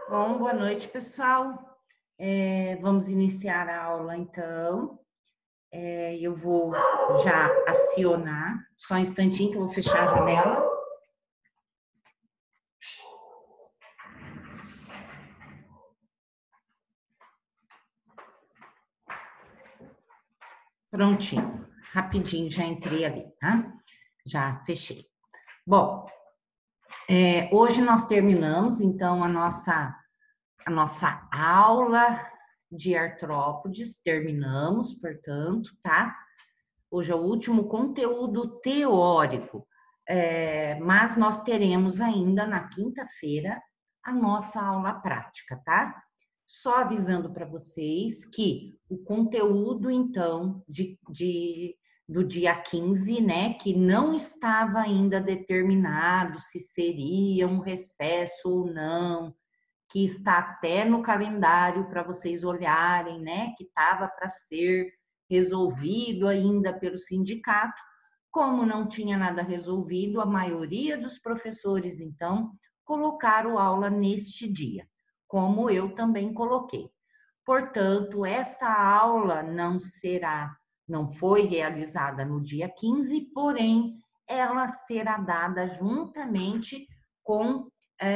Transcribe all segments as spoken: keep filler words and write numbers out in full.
Bom, boa noite, pessoal. É, vamos iniciar a aula, então. É, eu vou já acionar, só um instantinho que eu vou fechar a janela. Prontinho, rapidinho, já entrei ali, tá? Já fechei. Bom, é, hoje nós terminamos, então, a nossa, a nossa aula de artrópodes, terminamos, portanto, tá? Hoje é o último conteúdo teórico, é, mas nós teremos ainda na quinta-feira a nossa aula prática, tá? Só avisando para vocês que o conteúdo, então, de, de, do dia quinze, né, que não estava ainda determinado se seria um recesso ou não, que está até no calendário para vocês olharem, né, que estava para ser resolvido ainda pelo sindicato. Como não tinha nada resolvido, a maioria dos professores, então, colocaram aula neste dia, como eu também coloquei. Portanto, essa aula não será, não foi realizada no dia quinze, porém, ela será dada juntamente com,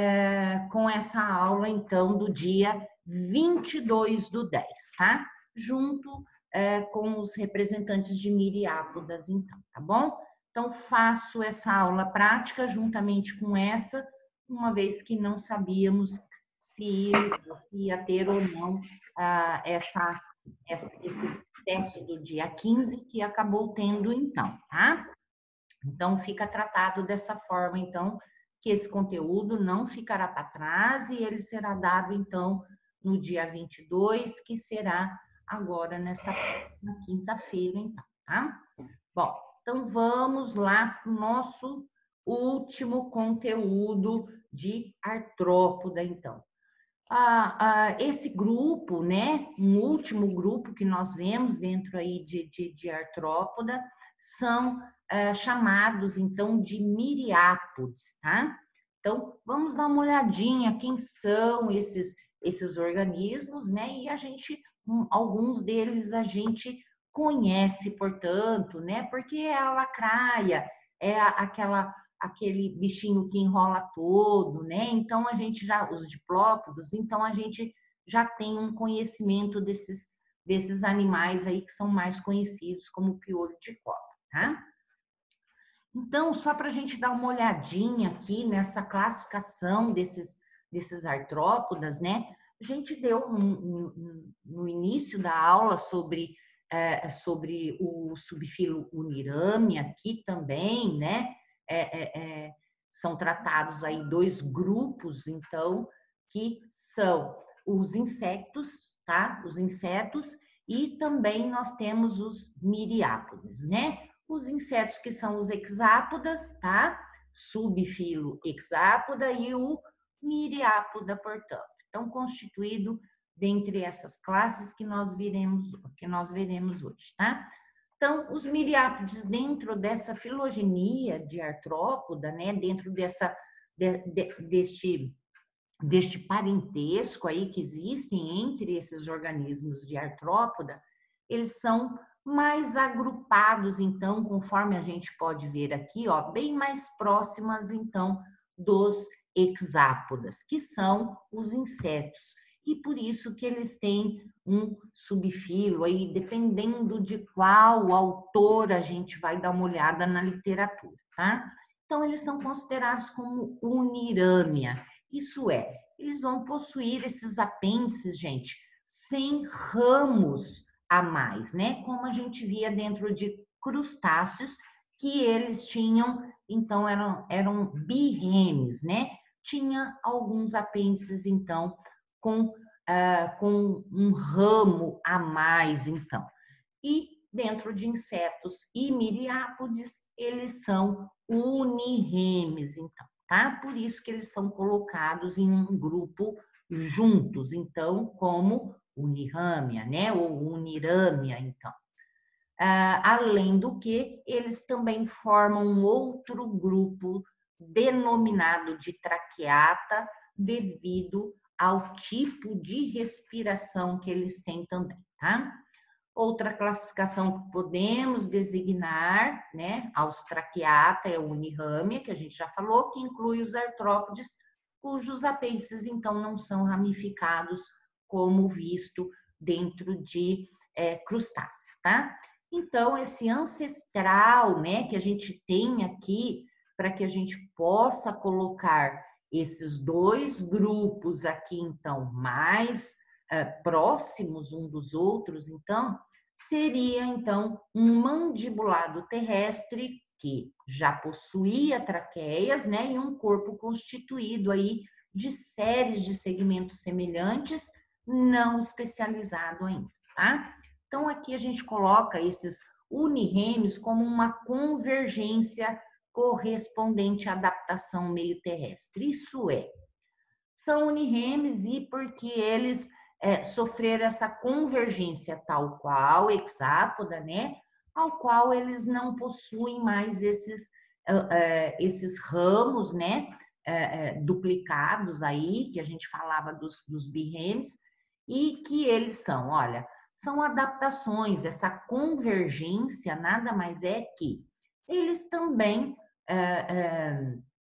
é, com essa aula, então, do dia vinte e dois do dez, tá? Junto é, com os representantes de Miriápodas, então, tá bom? Então, faço essa aula prática juntamente com essa, uma vez que não sabíamos se, se ia ter ou não ah, essa, essa, esse teste do dia quinze, que acabou tendo então, tá? Então, fica tratado dessa forma, então, que esse conteúdo não ficará para trás e ele será dado, então, no dia vinte e dois, que será agora nessa quinta-feira, então, tá? Bom, então vamos lá para o nosso último conteúdo de artrópoda, então. Ah, ah, esse grupo, né, um último grupo que nós vemos dentro aí de, de, de artrópoda, são ah, chamados, então, de miriápodes, tá? Então, vamos dar uma olhadinha quem são esses, esses organismos, né, e a gente, um, alguns deles a gente conhece, portanto, né, porque é a lacraia, é a, aquela aquele bichinho que enrola todo, né? Então a gente já, os diplópodos, então a gente já tem um conhecimento desses, desses animais aí que são mais conhecidos como o piolho de cobra, tá? Então, só para a gente dar uma olhadinha aqui nessa classificação desses, desses artrópodas, né? A gente deu um, um, no início da aula sobre, é, sobre o subfilo Uniramia aqui também, né? É, é, é, são tratados aí dois grupos, então, que são os insetos, tá? Os insetos, e também nós temos os miriápodes, né? Os insetos que são os hexápodas, tá? Subfilo hexápoda e o miriápoda, portanto. Então, constituído dentre essas classes que nós veremos, que nós veremos hoje, tá? Então, os miriápodes dentro dessa filogenia de artrópoda, né, dentro dessa de, de, deste deste parentesco aí que existem entre esses organismos de artrópoda, eles são mais agrupados, então, conforme a gente pode ver aqui, ó, bem mais próximas, então, dos hexápodas, que são os insetos. E por isso que eles têm um subfilo aí, dependendo de qual autor a gente vai dar uma olhada na literatura, tá? Então, eles são considerados como unirâmia. Isso é, eles vão possuir esses apêndices, gente, sem ramos a mais, né? Como a gente via dentro de crustáceos, que eles tinham, então, eram, eram birremes, né? Tinha alguns apêndices, então, com, uh, com um ramo a mais, então. E dentro de insetos e miriápodes, eles são unirremes, então, tá? Por isso que eles são colocados em um grupo juntos, então, como unirâmia, né? Ou unirâmia, então. Ah, além do que, eles também formam um outro grupo denominado de traqueata, devido ao tipo de respiração que eles têm também, tá? Outra classificação que podemos designar, né, Austracheata é o unirrâmea, que a gente já falou, que inclui os artrópodes, cujos apêndices, então, não são ramificados, como visto dentro de é, crustácea, tá? Então, esse ancestral, né, que a gente tem aqui, para que a gente possa colocar esses dois grupos aqui, então, mais é, próximos um dos outros, então, seria, então, um mandibulado terrestre que já possuía traqueias, né, e um corpo constituído aí de séries de segmentos semelhantes, não especializado ainda, tá? Então, aqui a gente coloca esses unirrêmios como uma convergência correspondente à adaptação meio terrestre. Isso é, são unirrêmios e porque eles é, sofreram essa convergência tal qual, hexápoda, né? Ao qual eles não possuem mais esses, uh, uh, esses ramos, né? Uh, uh, duplicados aí, que a gente falava dos, dos birrêmios, e que eles são, olha, são adaptações, essa convergência nada mais é que eles também uh, uh,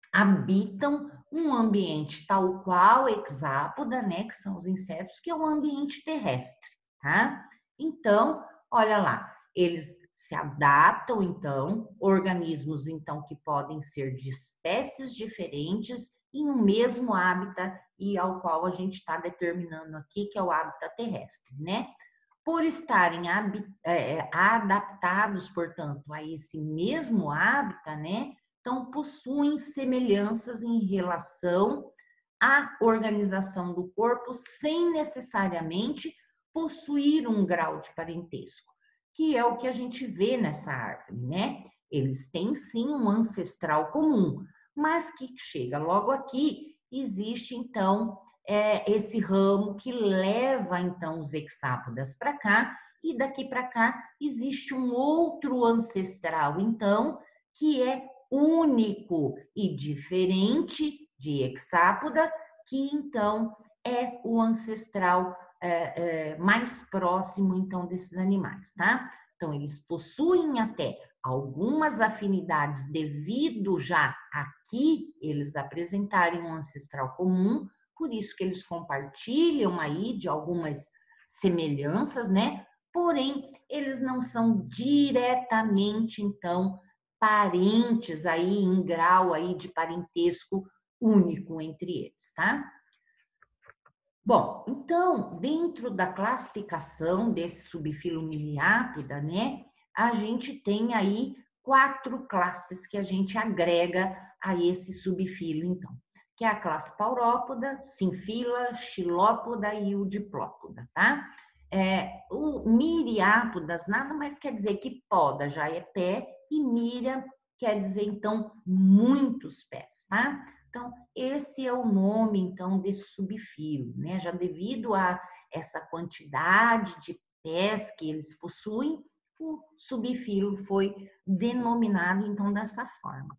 habitam um ambiente tal qual hexápoda, né, que são os insetos, que é o ambiente terrestre, tá? Então, olha lá, eles se adaptam, então, organismos, então, que podem ser de espécies diferentes em um mesmo hábitat e ao qual a gente está determinando aqui, que é o hábitat terrestre, né? Por estarem é, adaptados, portanto, a esse mesmo hábitat, né? Então, possuem semelhanças em relação à organização do corpo, sem necessariamente possuir um grau de parentesco, que é o que a gente vê nessa árvore, né? Eles têm sim um ancestral comum, mas que chega logo aqui, existe então é, esse ramo que leva então os hexápodas para cá, e daqui para cá existe um outro ancestral, então, que é único e diferente de hexápoda, que então é o ancestral é, é, mais próximo então desses animais, tá? Então eles possuem até algumas afinidades devido já aqui eles apresentarem um ancestral comum, por isso que eles compartilham aí de algumas semelhanças, né? Porém, eles não são diretamente então parentes aí em grau aí de parentesco único entre eles, tá? Bom, então, dentro da classificação desse subfilo Miriápida, né, a gente tem aí quatro classes que a gente agrega a esse subfilo, então, que é a classe Paurópoda, Sinfila, Xilópoda e o Diplópoda, tá? É, o Miriápodas nada mais quer dizer que poda, já é pé, e mira quer dizer, então, muitos pés, tá? Então, esse é o nome, então, desse subfilo, né? Já devido a essa quantidade de pés que eles possuem, o subfilo foi denominado, então, dessa forma.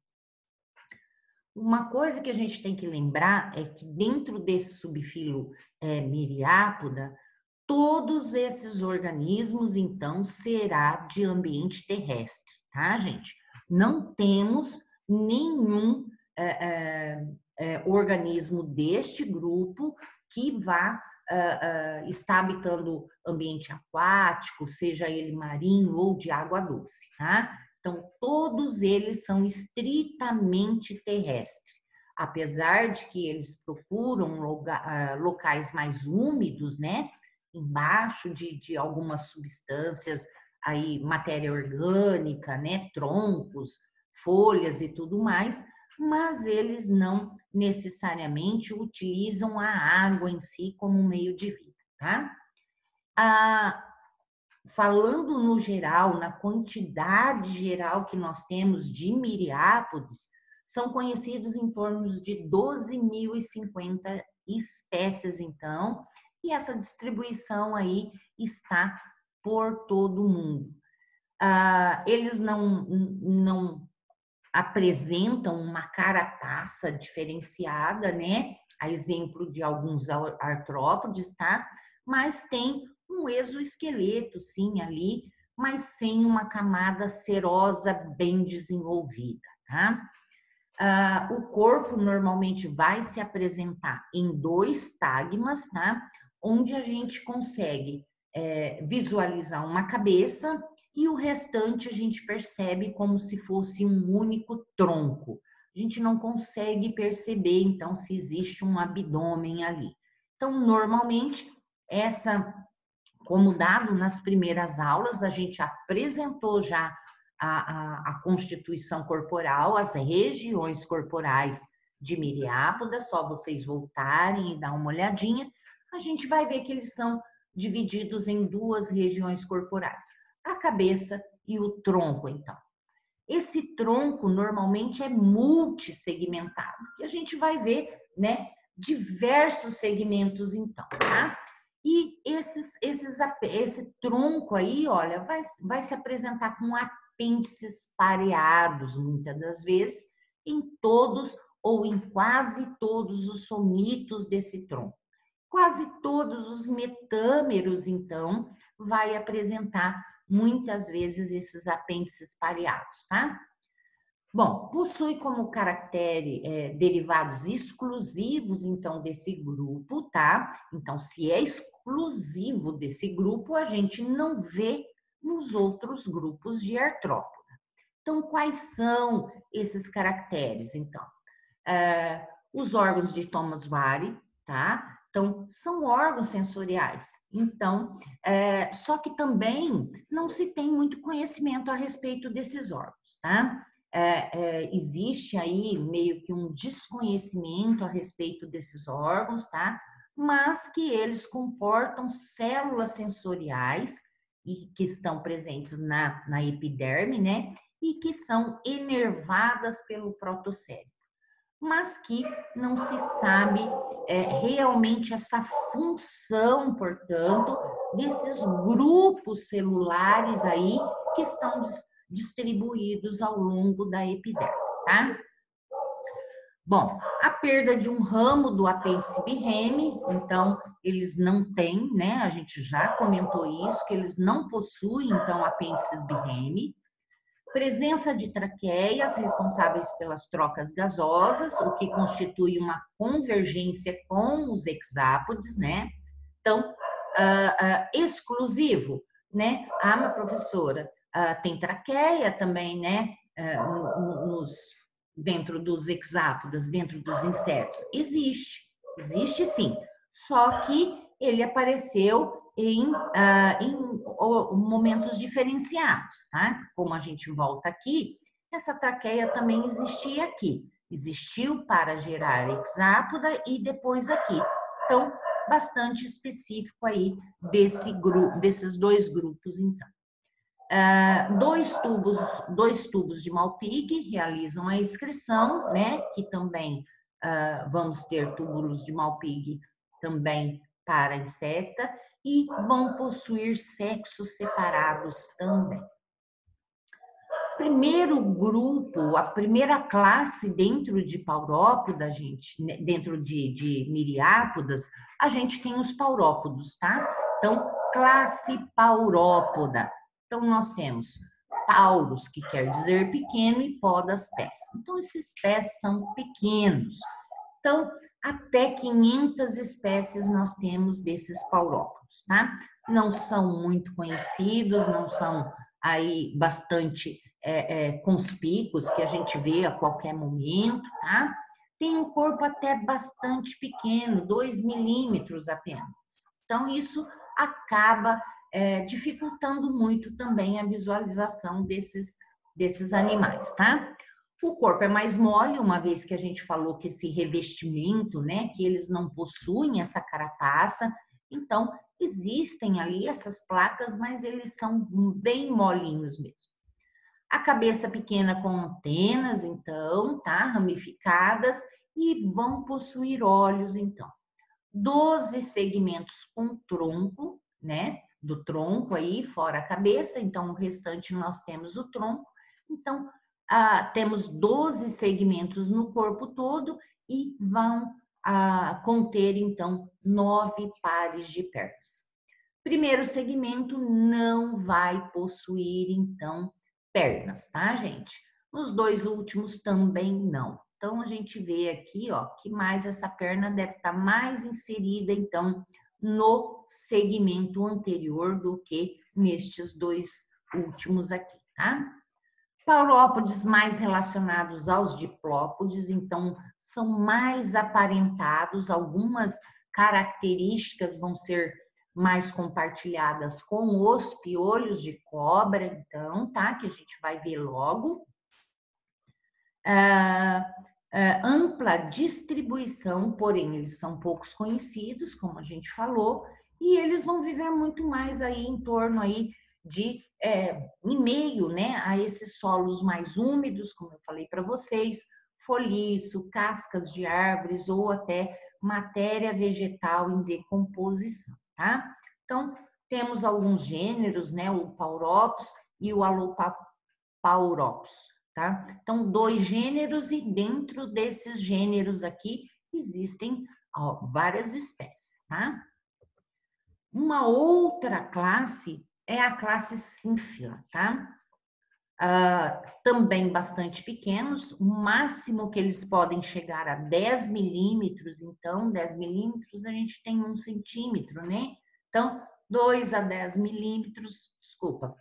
Uma coisa que a gente tem que lembrar é que dentro desse subfilo é, Miriápoda, todos esses organismos, então, será de ambiente terrestre, tá, gente? Não temos nenhum é, é, é, organismo deste grupo que vá é, é, estar habitando ambiente aquático, seja ele marinho ou de água doce, tá? Então, todos eles são estritamente terrestres. Apesar de que eles procuram locais mais úmidos, né? Embaixo de, de algumas substâncias, aí matéria orgânica, né? Troncos, folhas e tudo mais, mas eles não necessariamente utilizam a água em si como meio de vida, tá? Ah, falando no geral, na quantidade geral que nós temos de miriápodes, são conhecidos em torno de doze mil e cinquenta espécies, então, e essa distribuição aí está por todo o mundo. Ah, eles não, não apresentam uma caractaça diferenciada, né? a exemplo de alguns artrópodes, tá? Mas tem um exoesqueleto, sim, ali, mas sem uma camada serosa bem desenvolvida, tá? Ah, o corpo normalmente vai se apresentar em dois tagmas, tá? Onde a gente consegue é, visualizar uma cabeça e o restante a gente percebe como se fosse um único tronco. A gente não consegue perceber, então, se existe um abdômen ali. Então, normalmente, essa, como dado nas primeiras aulas, a gente apresentou já a, a, a constituição corporal, as regiões corporais de Miriápoda, só vocês voltarem e dar uma olhadinha, a gente vai ver que eles são divididos em duas regiões corporais, a cabeça e o tronco, então. Esse tronco normalmente é multissegmentado, e a gente vai ver, né, diversos segmentos, então, tá? E esses, esses, esse tronco aí, olha, vai, vai se apresentar com apêndices pareados, muitas das vezes, em todos ou em quase todos os somitos desse tronco. Quase todos os metâmeros, então, vai apresentar muitas vezes esses apêndices pareados, tá? Bom, possui como caractere é, derivados exclusivos, então, desse grupo, tá? Então, se é exclusivo desse grupo, a gente não vê nos outros grupos de artrópoda. Então, quais são esses caracteres, então? É, os órgãos de Thomas Ware, tá? Então, são órgãos sensoriais. Então, é, só que também não se tem muito conhecimento a respeito desses órgãos, tá? É, é, existe aí meio que um desconhecimento a respeito desses órgãos, tá? Mas que eles comportam células sensoriais e que estão presentes na, na epiderme, né? E que são inervadas pelo protocérebro, mas que não se sabe é, realmente essa função, portanto, desses grupos celulares aí que estão distribuídos ao longo da epiderme, tá? Bom, a perda de um ramo do apêndice birreme, então, eles não têm, né? A gente já comentou isso, que eles não possuem, então, apêndices birreme. Presença de traqueias responsáveis pelas trocas gasosas, o que constitui uma convergência com os hexápodes, né? Então, uh, uh, exclusivo, né? Ah, mas professora, uh, tem traqueia também, né? Uh, nos, dentro dos hexápodas, dentro dos insetos. Existe, existe sim. Só que ele apareceu em, uh, em momentos diferenciados, tá? Como a gente volta aqui, essa traqueia também existia aqui. Existiu para gerar hexápoda e depois aqui. Então, bastante específico aí desse grupo, desses dois grupos, então. Uh, dois tubos, dois tubos de Malpighi realizam a excreção, né? Que também uh, vamos ter túbulos de Malpighi também para insecta e vão possuir sexos separados também. Primeiro grupo, a primeira classe dentro de Paurópoda, gente, dentro de, de Miriápodas, a gente tem os paurópodos, tá? Então, classe Paurópoda. Então, nós temos pauros, que quer dizer pequeno, e podas pés. Então, esses pés são pequenos. Então, até quinhentas espécies nós temos desses paurópodos, tá? Não são muito conhecidos, não são aí bastante é, é, conspícuos, que a gente vê a qualquer momento, tá? Tem um corpo até bastante pequeno, dois milímetros apenas. Então, isso acaba é, dificultando muito também a visualização desses, desses animais, tá? O corpo é mais mole, uma vez que a gente falou que esse revestimento, né, que eles não possuem essa carapaça, então existem ali essas placas, mas eles são bem molinhos mesmo. A cabeça pequena com antenas, então, tá, ramificadas, e vão possuir olhos, então. doze segmentos com tronco, né, do tronco aí, fora a cabeça, então o restante nós temos o tronco, então, ah, temos doze segmentos no corpo todo e vão a conter, então, nove pares de pernas. Primeiro segmento não vai possuir, então, pernas, tá, gente? Nos dois últimos também não. Então, a gente vê aqui, ó, que mais essa perna deve estar mais inserida, então, no segmento anterior do que nestes dois últimos aqui, tá? Paurópodes mais relacionados aos diplópodes, então, são mais aparentados, algumas características vão ser mais compartilhadas com os piolhos de cobra, então, tá? Que a gente vai ver logo. Ah, ah, ampla distribuição, porém, eles são poucos conhecidos, como a gente falou, e eles vão viver muito mais aí em torno aí de, é, em meio, né, a esses solos mais úmidos, como eu falei para vocês, folhiço, cascas de árvores ou até matéria vegetal em decomposição, tá? Então, temos alguns gêneros, né, o Pauropus e o Alopauropus, tá? Então, dois gêneros e dentro desses gêneros aqui existem, ó, várias espécies, tá? Uma outra classe é a classe Sínfila, tá? Ah, também bastante pequenos, o máximo que eles podem chegar a dez milímetros, então dez milímetros a gente tem um centímetro, né? Então, dois a dez milímetros, desculpa.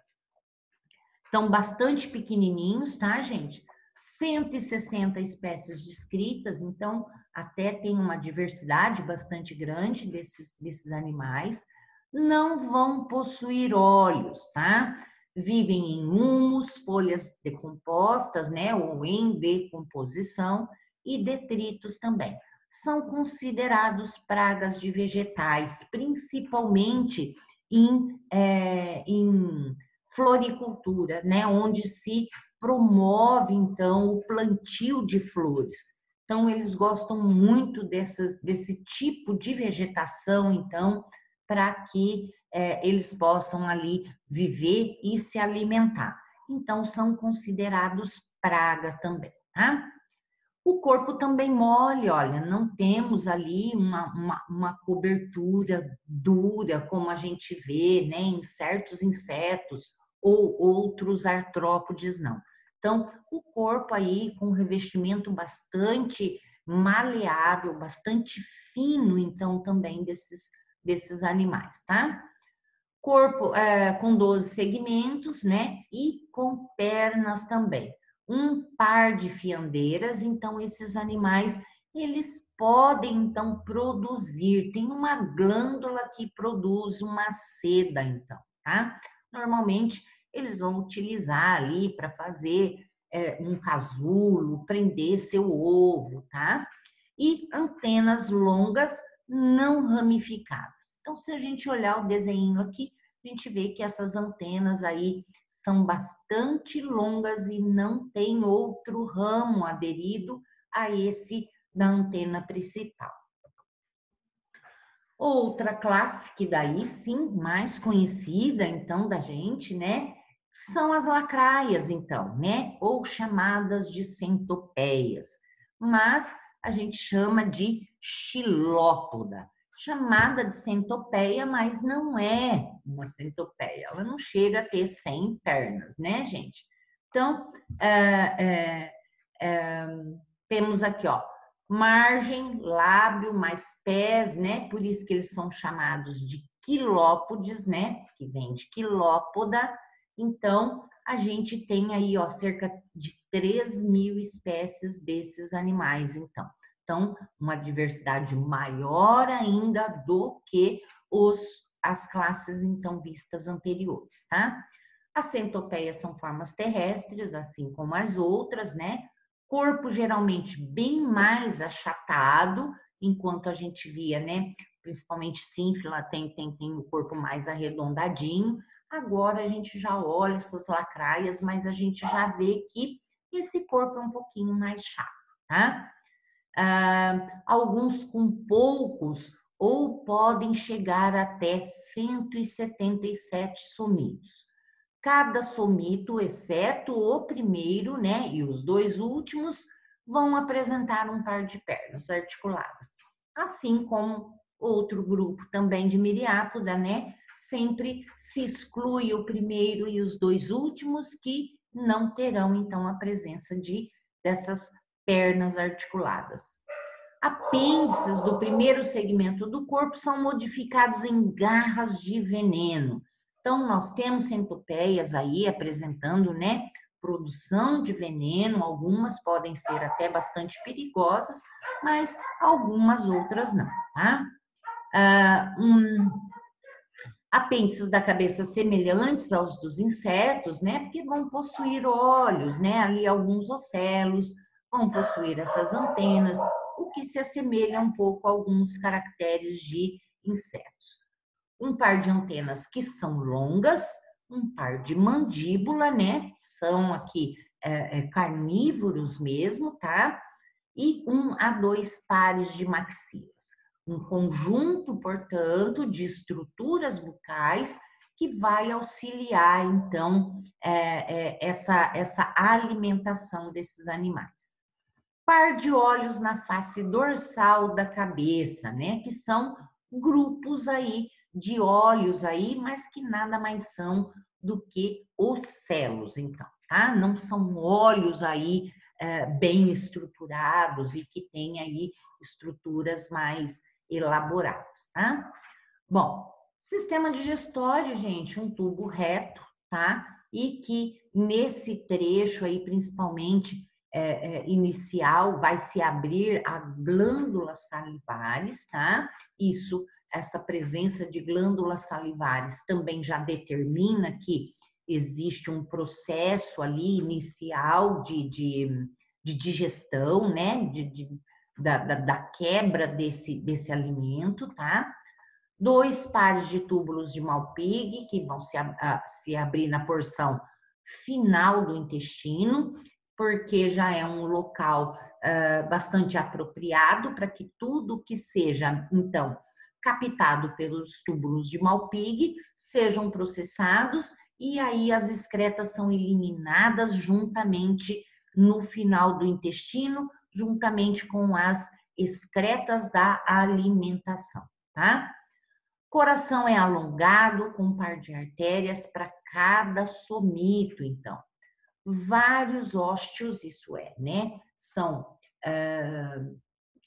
Então, bastante pequenininhos, tá, gente? cento e sessenta espécies descritas, então até tem uma diversidade bastante grande desses, desses animais. Não vão possuir olhos, tá? Vivem em humus, folhas decompostas, né, ou em decomposição, e detritos também. São considerados pragas de vegetais, principalmente em, é, em floricultura, né, onde se promove, então, o plantio de flores. Então, eles gostam muito dessas, desse tipo de vegetação, então, para que é, eles possam ali viver e se alimentar. Então, são considerados praga também, tá? O corpo também mole, olha, não temos ali uma, uma, uma cobertura dura, como a gente vê, né, em certos insetos ou outros artrópodes, não. Então, o corpo aí com revestimento bastante maleável, bastante fino, então, também desses, desses animais, tá? Corpo é, com doze segmentos, né? E com pernas também. Um par de fiandeiras, então esses animais, eles podem então produzir, tem uma glândula que produz uma seda, então, tá? Normalmente eles vão utilizar ali para fazer é, um casulo, prender seu ovo, tá? E antenas longas não ramificadas. Então, se a gente olhar o desenho aqui, a gente vê que essas antenas aí são bastante longas e não tem outro ramo aderido a esse da antena principal. Outra classe que daí sim, mais conhecida então da gente, né, são as lacraias então, né, ou chamadas de centopeias, mas a gente chama de xilópoda, chamada de centopeia, mas não é uma centopeia, ela não chega a ter cem pernas, né, gente? Então, é, é, é, temos aqui, ó, margem, lábio, mais pés, né? Por isso que eles são chamados de quilópodes, né? Que vem de quilópoda. Então, a gente tem aí, ó, cerca de três mil espécies desses animais, então. Então, uma diversidade maior ainda do que os, as classes, então, vistas anteriores, tá? As centopeias são formas terrestres, assim como as outras, né? Corpo geralmente bem mais achatado, enquanto a gente via, né? Principalmente Sínfila tem, tem, tem o corpo mais arredondadinho. Agora a gente já olha essas lacraias, mas a gente já vê que esse corpo é um pouquinho mais chato, tá? Ah, alguns com poucos ou podem chegar até cento e setenta e sete somitos. Cada somito, exceto o primeiro, né, e os dois últimos, vão apresentar um par de pernas articuladas. assim como outro grupo também de Miriápoda, né? Sempre se exclui o primeiro e os dois últimos, que não terão, então, a presença de dessas pernas articuladas. Apêndices do primeiro segmento do corpo são modificados em garras de veneno. Então, nós temos centopeias aí apresentando, né, produção de veneno, algumas podem ser até bastante perigosas, mas algumas outras não, tá? Ah, um, apêndices da cabeça semelhantes aos dos insetos, né? Porque vão possuir olhos, né? Ali alguns ocelos, vão possuir essas antenas, o que se assemelha um pouco a alguns caracteres de insetos. Um par de antenas que são longas, um par de mandíbula, né? São aqui é, é, carnívoros mesmo, tá? E um a dois pares de maxilas. Um conjunto, portanto, de estruturas bucais que vai auxiliar, então, é, é, essa, essa alimentação desses animais. Par de olhos na face dorsal da cabeça, né? Que são grupos aí de olhos aí, mas que nada mais são do que ocelos, então, tá? Não são olhos aí é, bem estruturados e que têm aí estruturas mais elaboradas, tá? Bom, sistema digestório, gente, um tubo reto, tá? E que nesse trecho aí, principalmente é, é, inicial, vai se abrir a glândulas salivares, tá? Isso, essa presença de glândulas salivares também já determina que existe um processo ali inicial de, de, de digestão, né? De, de, da, da, da quebra desse, desse alimento, tá? Dois pares de túbulos de Malpighi, que vão se, a, se abrir na porção final do intestino, porque já é um local uh, bastante apropriado para que tudo que seja, então, captado pelos túbulos de Malpighi sejam processados e aí as excretas são eliminadas juntamente no final do intestino, juntamente com as excretas da alimentação, tá? Coração é alongado com um par de artérias para cada somito, então. Vários ósteos, isso é, né? São uh,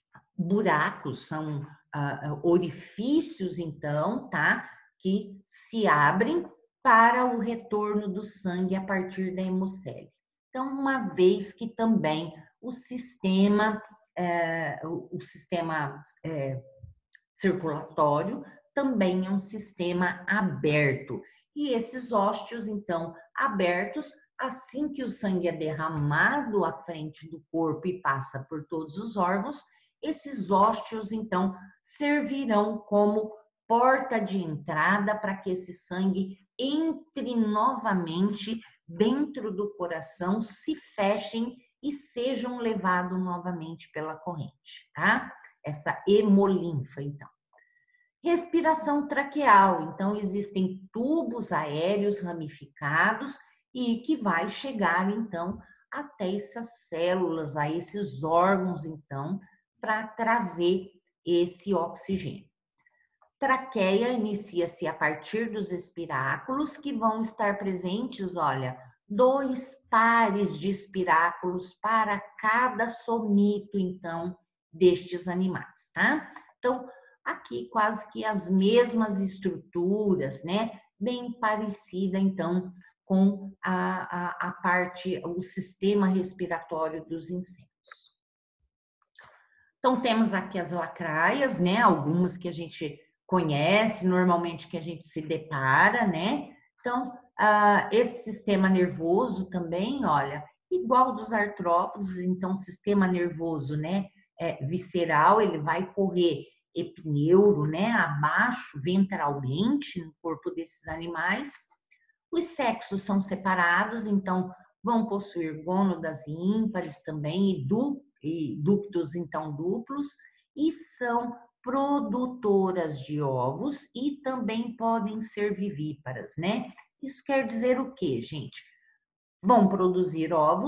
buracos, são uh, orifícios, então, tá? Que se abrem para o retorno do sangue a partir da hemocele. Então, uma vez que também o sistema, uh, o sistema uh, circulatório também é um sistema aberto. E esses ósteos, então, abertos, assim que o sangue é derramado à frente do corpo e passa por todos os órgãos, esses ósteos, então, servirão como porta de entrada para que esse sangue entre novamente dentro do coração, se fechem e sejam levados novamente pela corrente, tá? Essa hemolinfa, então. Respiração traqueal, então existem tubos aéreos ramificados e que vai chegar então até essas células, a esses órgãos então, para trazer esse oxigênio. Traqueia inicia-se a partir dos espiráculos que vão estar presentes, olha, dois pares de espiráculos para cada somito então destes animais, tá? Então, aqui quase que as mesmas estruturas, né? Bem parecida, então, com a, a, a parte, o sistema respiratório dos insetos. Então, temos aqui as lacraias, né? Algumas que a gente conhece, normalmente que a gente se depara, né? Então, ah, esse sistema nervoso também, olha, igual dos artrópodes, então, sistema nervoso, né? É, visceral, ele vai correr epineuro, né, abaixo, ventralmente, no corpo desses animais. Os sexos são separados, então vão possuir gônadas ímpares também e, du, e ductos, então, duplos, e são produtoras de ovos e também podem ser vivíparas, né? Isso quer dizer o quê, gente? Vão produzir ovos,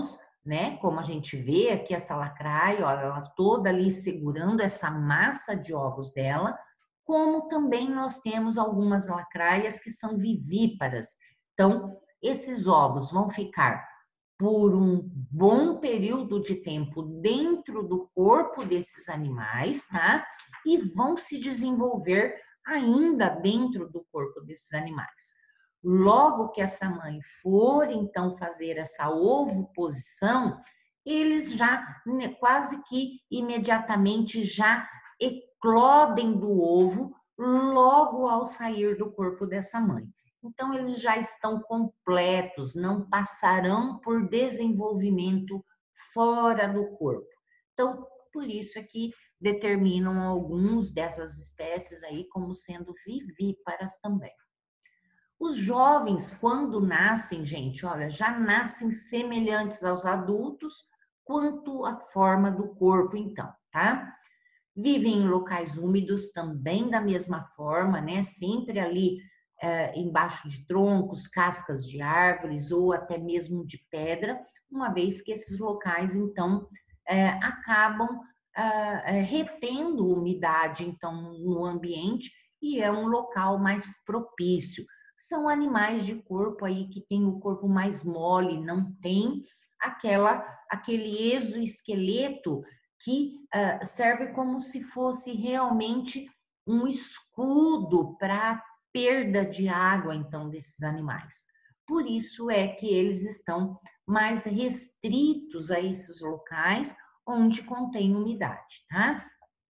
né? Como a gente vê aqui essa lacraia, olha, ela toda ali segurando essa massa de ovos dela, como também nós temos algumas lacraias que são vivíparas. Então, esses ovos vão ficar por um bom período de tempo dentro do corpo desses animais, tá? E vão se desenvolver ainda dentro do corpo desses animais. Logo que essa mãe for, então, fazer essa ovoposição, eles já né, quase que imediatamente já eclodem do ovo logo ao sair do corpo dessa mãe. Então, eles já estão completos, não passarão por desenvolvimento fora do corpo. Então, por isso é que determinam alguns dessas espécies aí como sendo vivíparas também. Os jovens, quando nascem, gente, olha, já nascem semelhantes aos adultos quanto à forma do corpo, então, tá? Vivem em locais úmidos também da mesma forma, né? Sempre ali é, embaixo de troncos, cascas de árvores ou até mesmo de pedra, uma vez que esses locais, então, é, acabam é, retendo umidade, então, no ambiente e é um local mais propício. São animais de corpo aí que tem o corpo mais mole, não tem aquela, aquele exoesqueleto que uh, serve como se fosse realmente um escudo para perda de água, então, desses animais. Por isso é que eles estão mais restritos a esses locais onde contém umidade, tá?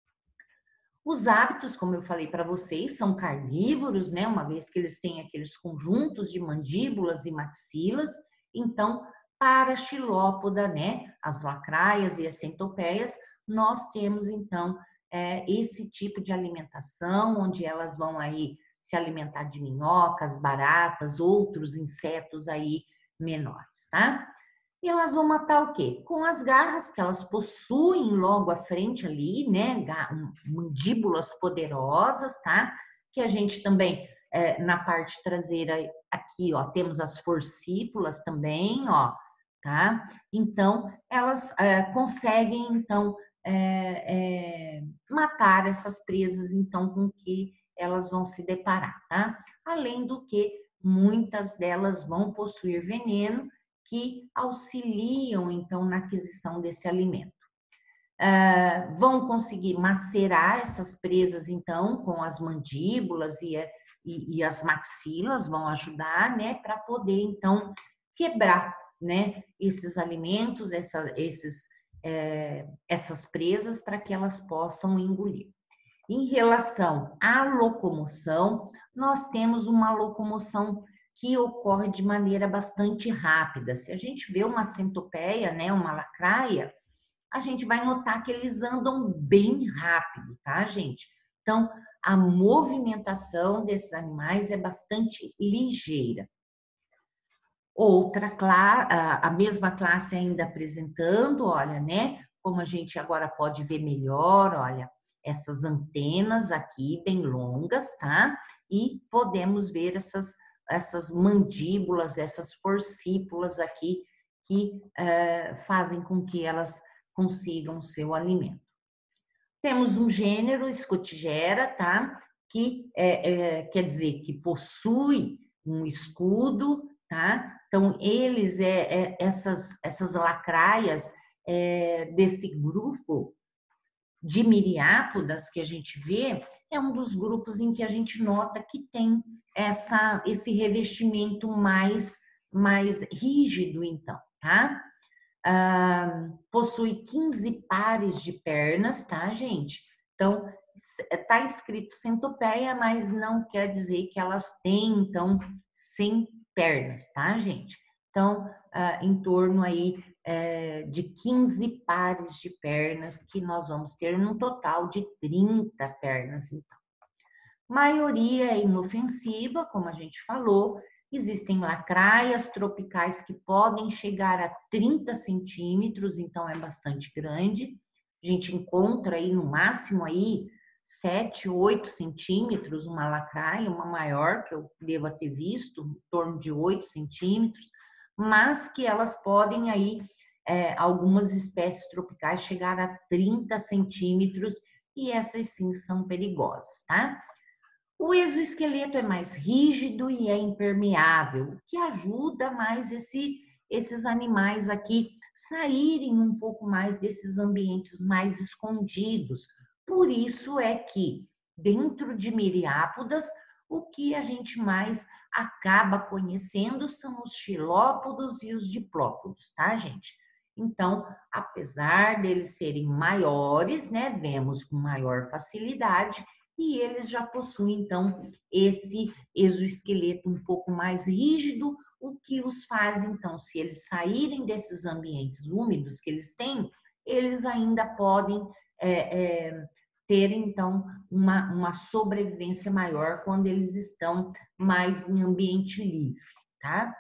Os hábitos, como eu falei para vocês, são carnívoros, né? Uma vez que eles têm aqueles conjuntos de mandíbulas e maxilas. Então, para a xilópoda, né? As lacraias e as centopeias, nós temos, então, é, esse tipo de alimentação, onde elas vão aí se alimentar de minhocas, baratas, outros insetos aí menores, tá? E elas vão matar o quê? Com as garras que elas possuem logo à frente ali, né? Mandíbulas poderosas, tá? Que a gente também, é, na parte traseira aqui, ó, temos as forcípulas também, ó, tá? Então, elas é, conseguem, então, é, é, matar essas presas, então, com que elas vão se deparar, tá? Além do que, muitas delas vão possuir veneno, que auxiliam, então, na aquisição desse alimento. Uh, vão conseguir macerar essas presas, então, com as mandíbulas e, e, e as maxilas, vão ajudar, né, para poder, então, quebrar, né, esses alimentos, essa, esses, é, essas presas, para que elas possam engolir. Em relação à locomoção, nós temos uma locomoção que ocorre de maneira bastante rápida. Se a gente vê uma centopeia, né, uma lacraia, a gente vai notar que eles andam bem rápido, tá, gente? Então, a movimentação desses animais é bastante ligeira. Outra classe, a mesma classe ainda apresentando, olha, né, como a gente agora pode ver melhor, olha, essas antenas aqui bem longas, tá? E podemos ver essas, essas mandíbulas, essas forcípulas aqui que uh, fazem com que elas consigam o seu alimento. Temos um gênero, Scotigera, tá? Que é, é, quer dizer que possui um escudo, tá? Então, eles, é, é essas, essas lacraias é, desse grupo de miriápodas que a gente vê, é um dos grupos em que a gente nota que tem essa, esse revestimento mais, mais rígido, então, tá? Ah, possui quinze pares de pernas, tá, gente? Então, tá escrito centopeia, mas não quer dizer que elas têm, então, cem pernas, tá, gente? Então, ah, em torno aí é, de quinze pares de pernas que nós vamos ter num total de trinta pernas, então. Maioria é inofensiva, como a gente falou. Existem lacraias tropicais que podem chegar a trinta centímetros, então é bastante grande. A gente encontra aí no máximo aí sete, oito centímetros, uma lacraia, uma maior que eu devo ter visto, em torno de oito centímetros, mas que elas podem aí é, algumas espécies tropicais chegaram a trinta centímetros e essas sim são perigosas, tá? O exoesqueleto é mais rígido e é impermeável, o que ajuda mais esse, esses animais aqui saírem um pouco mais desses ambientes mais escondidos. Por isso é que dentro de Miriápodas, o que a gente mais acaba conhecendo são os xilópodos e os diplópodos, tá, gente? Então, apesar deles serem maiores, né, vemos com maior facilidade, e eles já possuem, então, esse exoesqueleto um pouco mais rígido, o que os faz, então, se eles saírem desses ambientes úmidos que eles têm, eles ainda podem é, é, ter, então, uma, uma sobrevivência maior quando eles estão mais em ambiente livre, tá?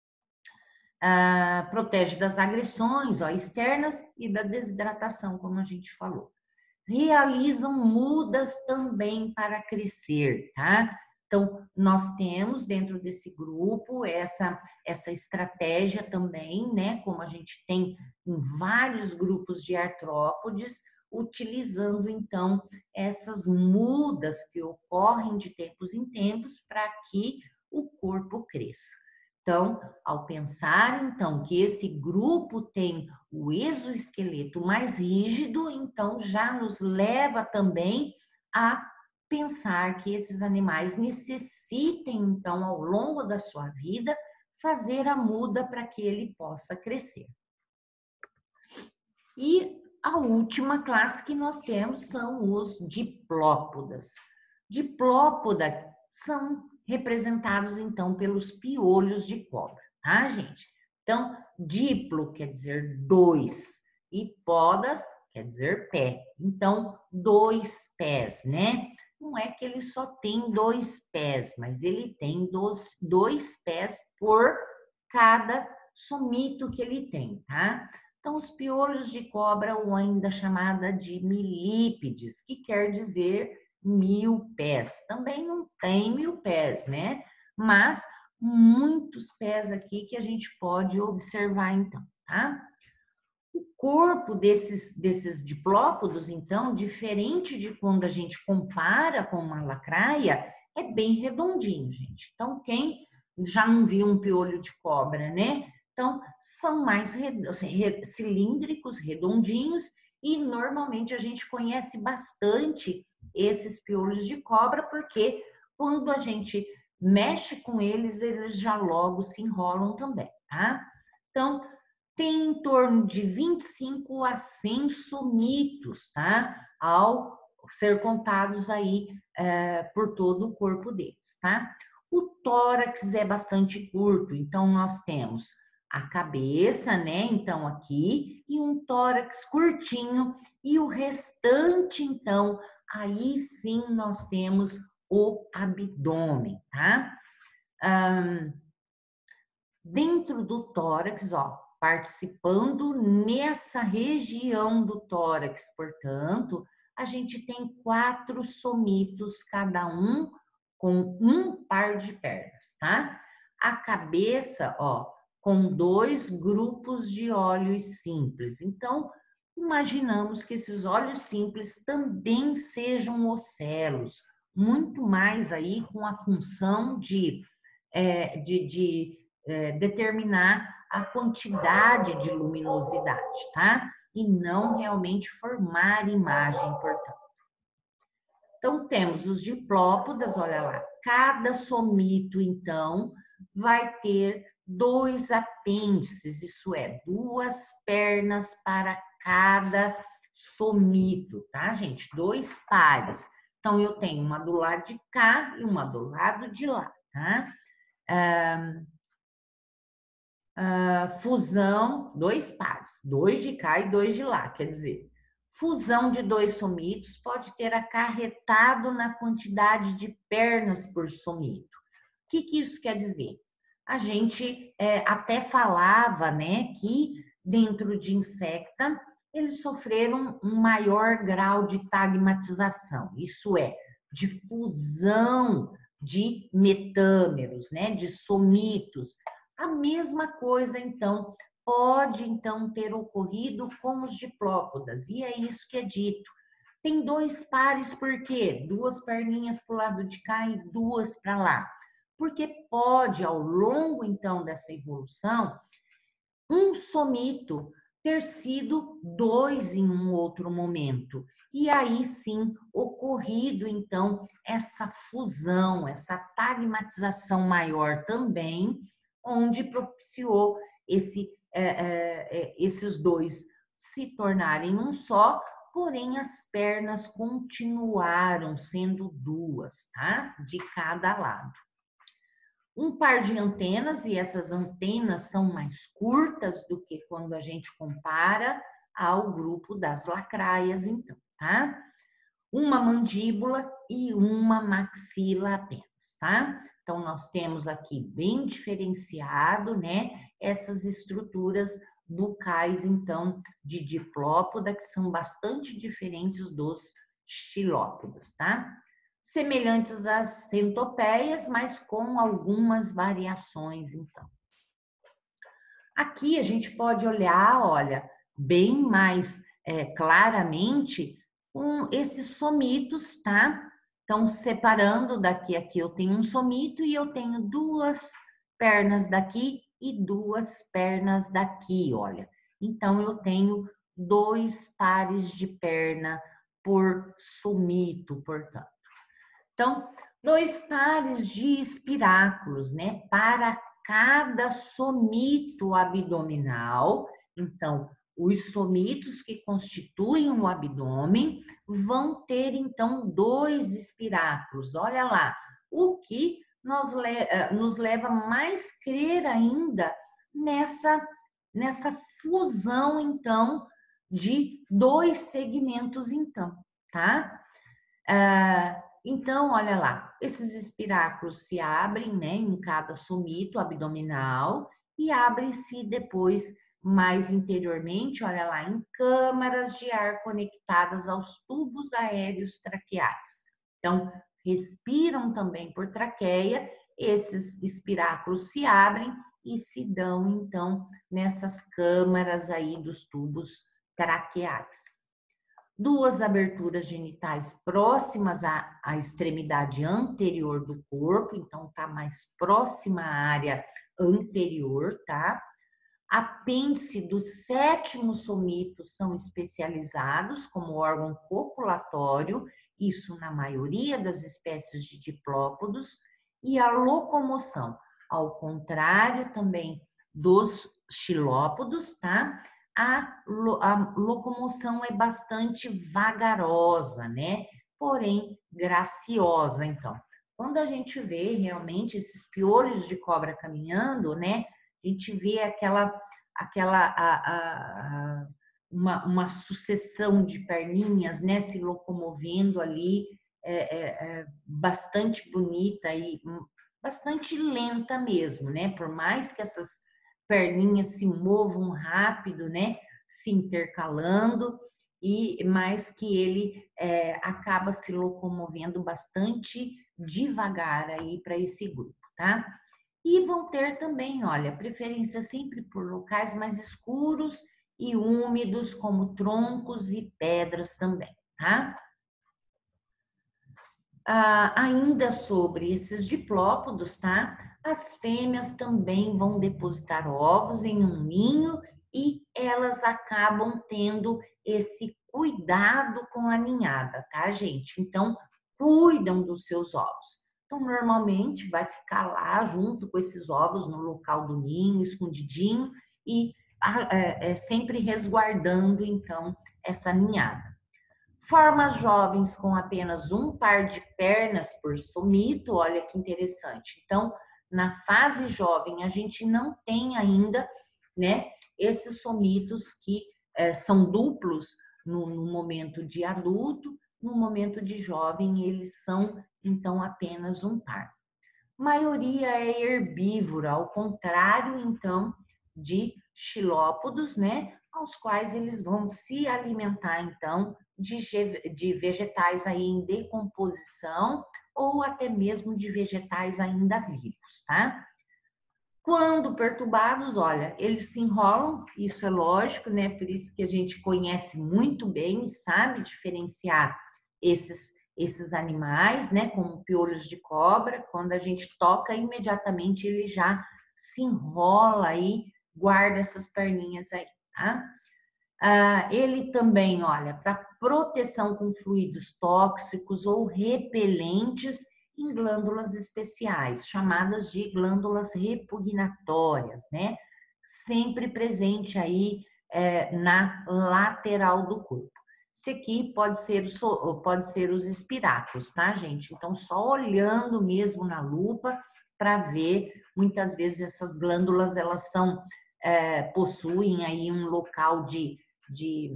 Ah, protege das agressões, ó, externas e da desidratação, como a gente falou. Realizam mudas também para crescer, tá? Então, nós temos dentro desse grupo essa, essa estratégia também, né? Como a gente tem em vários grupos de artrópodes, utilizando então essas mudas que ocorrem de tempos em tempos para que o corpo cresça. Então, ao pensar então que esse grupo tem o exoesqueleto mais rígido, então já nos leva também a pensar que esses animais necessitem então ao longo da sua vida fazer a muda para que ele possa crescer. E a última classe que nós temos são os diplópodas. Diplópoda são representados, então, pelos piolhos de cobra, tá, gente? Então, diplo quer dizer dois e podas quer dizer pé. Então, dois pés, né? Não é que ele só tem dois pés, mas ele tem dois, dois pés por cada somito que ele tem, tá? Então, os piolhos de cobra, ou ainda chamada de milípedes, que quer dizer mil pés. Também não tem mil pés, né? Mas muitos pés aqui que a gente pode observar, então, tá? O corpo desses, desses diplópodos, então, diferente de quando a gente compara com uma lacraia, é bem redondinho, gente. Então, quem já não viu um piolho de cobra, né? Então, são mais cilíndricos, redondinhos, e normalmente a gente conhece bastante esses piolhos de cobra, porque quando a gente mexe com eles, eles já logo se enrolam também, tá? Então, tem em torno de vinte e cinco a cem somitos, tá? Ao ser contados aí é, por todo o corpo deles, tá? O tórax é bastante curto, então nós temos a cabeça, né? Então aqui, e um tórax curtinho, e o restante, então, aí sim nós temos o abdômen, tá? Um, dentro do tórax, ó, participando nessa região do tórax, portanto, a gente tem quatro somitos, cada um com um par de pernas, tá? A cabeça, ó, com dois grupos de olhos simples. Então, imaginamos que esses olhos simples também sejam ocelos, muito mais aí com a função de, é, de, de é, determinar a quantidade de luminosidade, tá? E não realmente formar imagem, portanto. Então, temos os diplópodas, olha lá, cada somito, então, vai ter dois apêndices, isso é, duas pernas para cada somito, tá, gente? Dois pares. Então, eu tenho uma do lado de cá e uma do lado de lá, tá? Ah, ah, fusão, dois pares, dois de cá e dois de lá, quer dizer, fusão de dois somitos pode ter acarretado na quantidade de pernas por somito. O que, que isso quer dizer? A gente é, até falava, né, que dentro de insecta eles sofreram um maior grau de tagmatização, isso é, de fusão de metâmeros, né, de somitos. A mesma coisa, então, pode, então, ter ocorrido com os diplópodas, e é isso que é dito. Tem dois pares, por quê? Duas perninhas para o lado de cá e duas para lá. Porque pode, ao longo, então, dessa evolução, um somito ter sido dois em um outro momento. E aí sim, ocorrido, então, essa fusão, essa talimatização maior também, onde propiciou esse, é, é, esses dois se tornarem um só, porém as pernas continuaram sendo duas, tá? De cada lado. Um par de antenas, e essas antenas são mais curtas do que quando a gente compara ao grupo das lacraias, então, tá? Uma mandíbula e uma maxila apenas, tá? Então, nós temos aqui bem diferenciado, né, essas estruturas bucais, então, de diplópoda, que são bastante diferentes dos xilópodas, tá? Semelhantes às centopeias, mas com algumas variações, então. Aqui a gente pode olhar, olha, bem mais é, claramente um, esses somitos, tá? Então, separando daqui, aqui eu tenho um somito e eu tenho duas pernas daqui e duas pernas daqui, olha. Então, eu tenho dois pares de perna por somito, portanto. Então, dois pares de espiráculos, né? Para cada somito abdominal. Então, os somitos que constituem o abdômen vão ter, então, dois espiráculos. Olha lá, o que nos, le nos leva a mais crer ainda nessa, nessa fusão, então, de dois segmentos, então, tá? Ah, então, olha lá, esses espiráculos se abrem, né, em cada somito abdominal e abrem-se depois, mais interiormente, olha lá, em câmaras de ar conectadas aos tubos aéreos traqueais. Então, respiram também por traqueia, esses espiráculos se abrem e se dão, então, nessas câmaras aí dos tubos traqueais. Duas aberturas genitais próximas à, à extremidade anterior do corpo, então está mais próxima à área anterior, tá? Apêndice do sétimo somito são especializados como órgão copulatório, isso na maioria das espécies de diplópodos, e a locomoção, ao contrário também dos xilópodos, tá? A, a locomoção é bastante vagarosa, né? Porém, graciosa, então. Quando a gente vê realmente esses piolhos de cobra caminhando, né? A gente vê aquela, aquela a, a, a, uma, uma sucessão de perninhas, né? Se locomovendo ali, é, é, é bastante bonita e bastante lenta mesmo, né? Por mais que essas perninhas se movam rápido, né? Se intercalando, e mais que ele é, acaba se locomovendo bastante devagar aí para esse grupo, tá? E vão ter também, olha, preferência sempre por locais mais escuros e úmidos, como troncos e pedras também, tá? Ah, ainda sobre esses diplópodos, tá? As fêmeas também vão depositar ovos em um ninho e elas acabam tendo esse cuidado com a ninhada, tá, gente? Então, cuidam dos seus ovos. Então, normalmente vai ficar lá junto com esses ovos no local do ninho, escondidinho, e é, é, sempre resguardando, então, essa ninhada. Formas jovens com apenas um par de pernas por somito, olha que interessante. Então, na fase jovem, a gente não tem ainda, né, esses somitos que é, são duplos no, no momento de adulto, no momento de jovem, eles são, então, apenas um par. Maioria é herbívora, ao contrário, então, de xilópodos, né, aos quais eles vão se alimentar, então, de, de vegetais aí em decomposição ou até mesmo de vegetais ainda vivos, tá? Quando perturbados, olha, eles se enrolam, isso é lógico, né? Por isso que a gente conhece muito bem e sabe diferenciar esses, esses animais, né? Como piolhos de cobra, quando a gente toca, imediatamente ele já se enrola aí, guarda essas perninhas aí, tá? Ah, ele também, olha, para proteção com fluidos tóxicos ou repelentes em glândulas especiais, chamadas de glândulas repugnatórias, né? Sempre presente aí é, na lateral do corpo. Esse aqui pode ser, pode ser os espiráculos, tá, gente? Então, só olhando mesmo na lupa para ver, muitas vezes essas glândulas, elas são, é, possuem aí um local de de,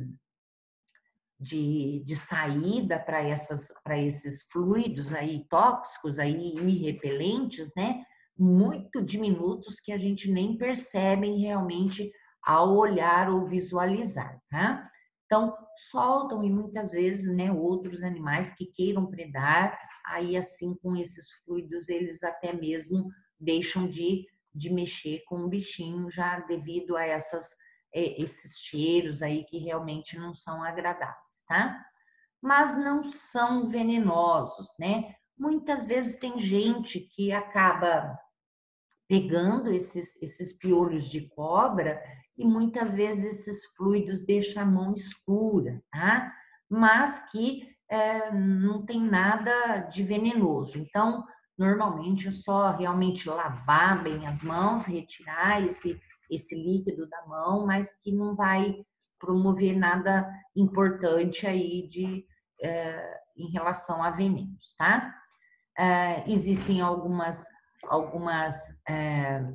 de, de saída para essas para esses fluidos aí tóxicos aí e repelentes, né? Muito diminutos que a gente nem percebe realmente ao olhar ou visualizar, tá? Então, soltam e muitas vezes, né, outros animais que queiram predar, aí assim com esses fluidos eles até mesmo deixam de, de mexer com o bichinho já devido a essas esses cheiros aí que realmente não são agradáveis, tá? Mas não são venenosos, né? Muitas vezes tem gente que acaba pegando esses, esses piolhos de cobra e muitas vezes esses fluidos deixam a mão escura, tá? Mas que é, não tem nada de venenoso. Então, normalmente é só realmente lavar bem as mãos, retirar esse, esse líquido da mão, mas que não vai promover nada importante aí de, é, em relação a venenos, tá? É, existem algumas algumas é,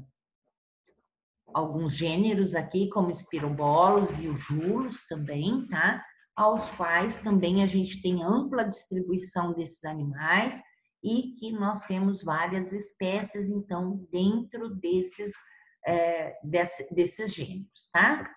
alguns gêneros aqui, como espirobolos e os julos também, tá? Aos quais também a gente tem ampla distribuição desses animais e que nós temos várias espécies, então, dentro desses, é, desse, desses gêneros, tá?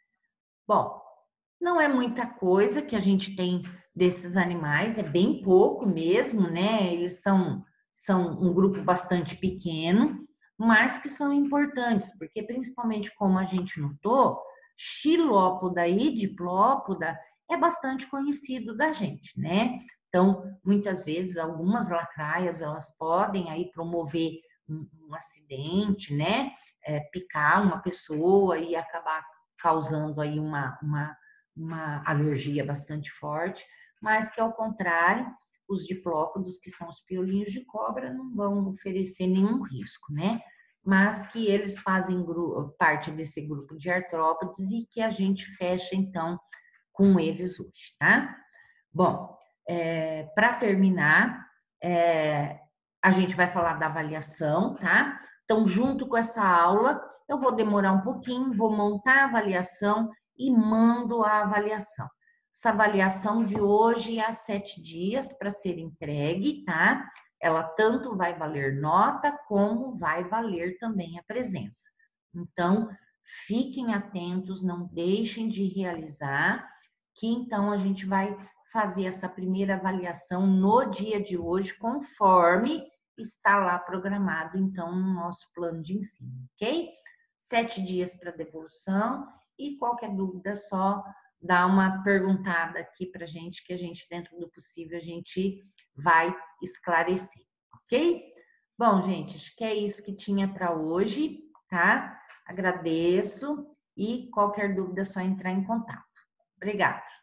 Bom, não é muita coisa que a gente tem desses animais, é bem pouco mesmo, né? Eles são, são um grupo bastante pequeno, mas que são importantes, porque principalmente como a gente notou, Xilópoda e Diplópoda é bastante conhecido da gente, né? Então, muitas vezes, algumas lacraias, elas podem aí promover um, um acidente, né? É, picar uma pessoa e acabar causando aí uma, uma uma alergia bastante forte, mas que ao contrário, os diplópodos, que são os piolinhos de cobra, não vão oferecer nenhum risco, né? Mas que eles fazem parte desse grupo de artrópodes e que a gente fecha então com eles hoje, tá? Bom, é, para terminar, é, a gente vai falar da avaliação, tá? Então, junto com essa aula, eu vou demorar um pouquinho, vou montar a avaliação e mando a avaliação. Essa avaliação de hoje é há sete dias para ser entregue, tá? Ela tanto vai valer nota, como vai valer também a presença. Então, fiquem atentos, não deixem de realizar, que então a gente vai fazer essa primeira avaliação no dia de hoje, conforme está lá programado, então, no nosso plano de ensino, ok? Sete dias para devolução e qualquer dúvida, só dá uma perguntada aqui para a gente, que a gente, dentro do possível, a gente vai esclarecer, ok? Bom, gente, acho que é isso que tinha para hoje, tá? Agradeço e qualquer dúvida é só entrar em contato. Obrigada.